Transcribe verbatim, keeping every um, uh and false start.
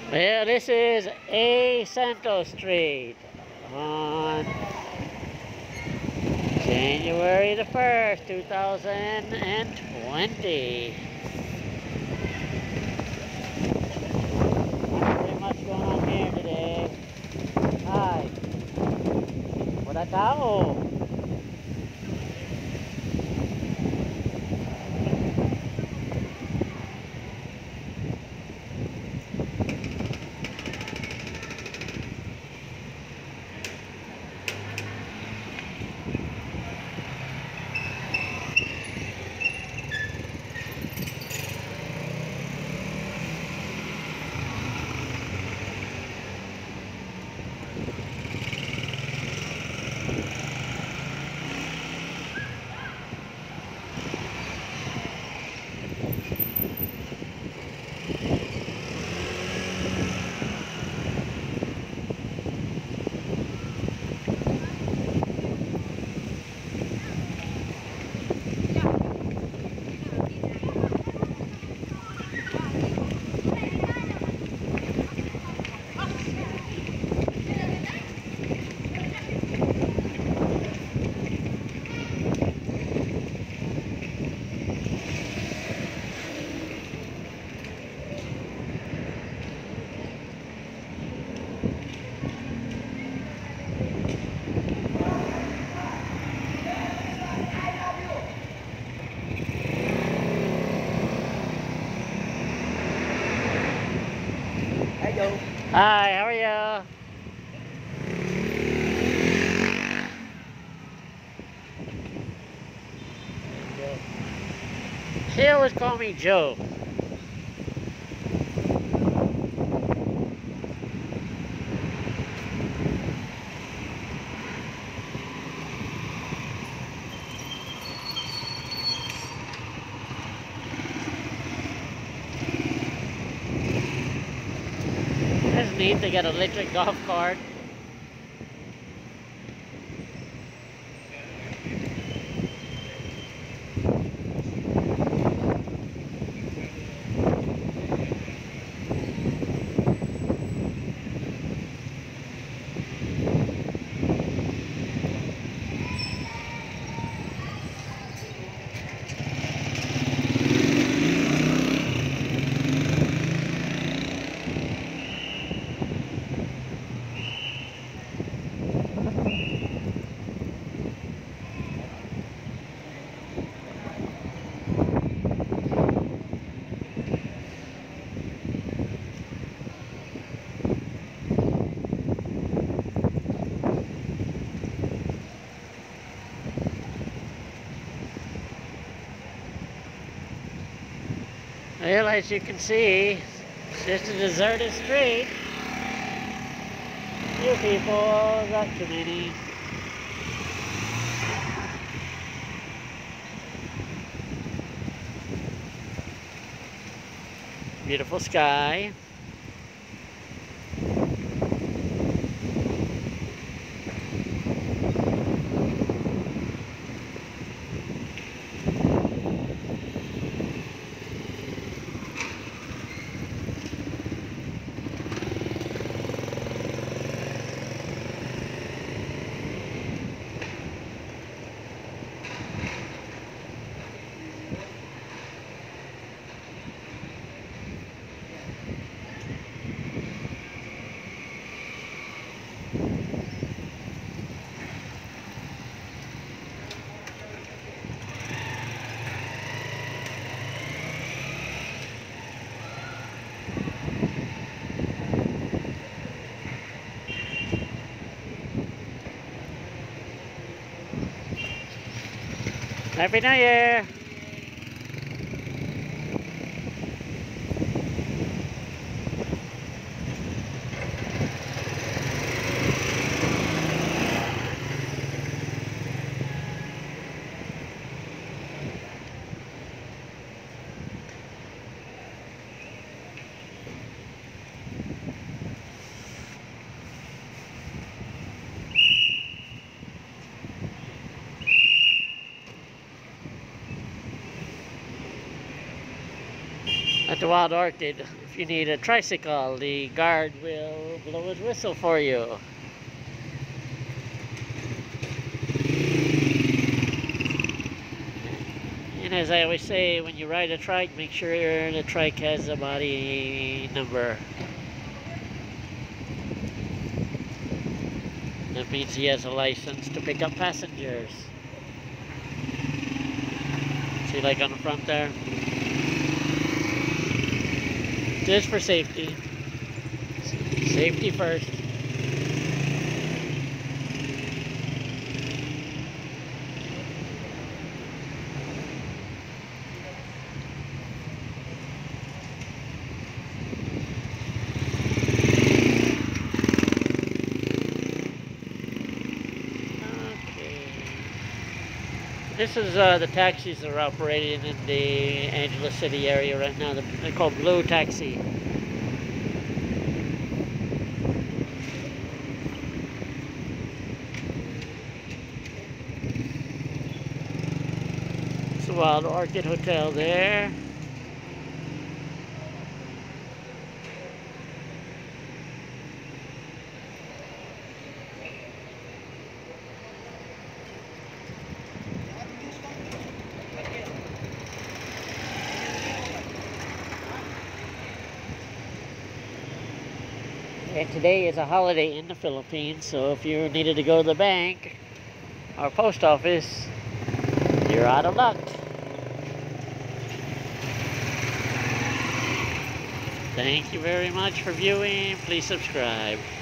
Well, this is A Santos Street on January the first, two thousand twenty. Not very much going on here today. Hi. What a tao. Hello. Hi, how are you? She always call me Joe. It's neat to get an electric golf cart. Well, as you can see, it's just a deserted street. Few people, not too many. Beautiful sky. Happy New Year! At the Wild Orchid, if you need a tricycle, the guard will blow his whistle for you. And as I always say, when you ride a trike, make sure the trike has a body number. That means he has a license to pick up passengers. See, like on the front there? Just for safety. Safety first. This is uh, the taxis that are operating in the Angeles City area right now. They're called Blue Taxi. It's the Wild Orchid Hotel there. And today is a holiday in the Philippines, so if you needed to go to the bank or post office, you're out of luck. Thank you very much for viewing. Please subscribe.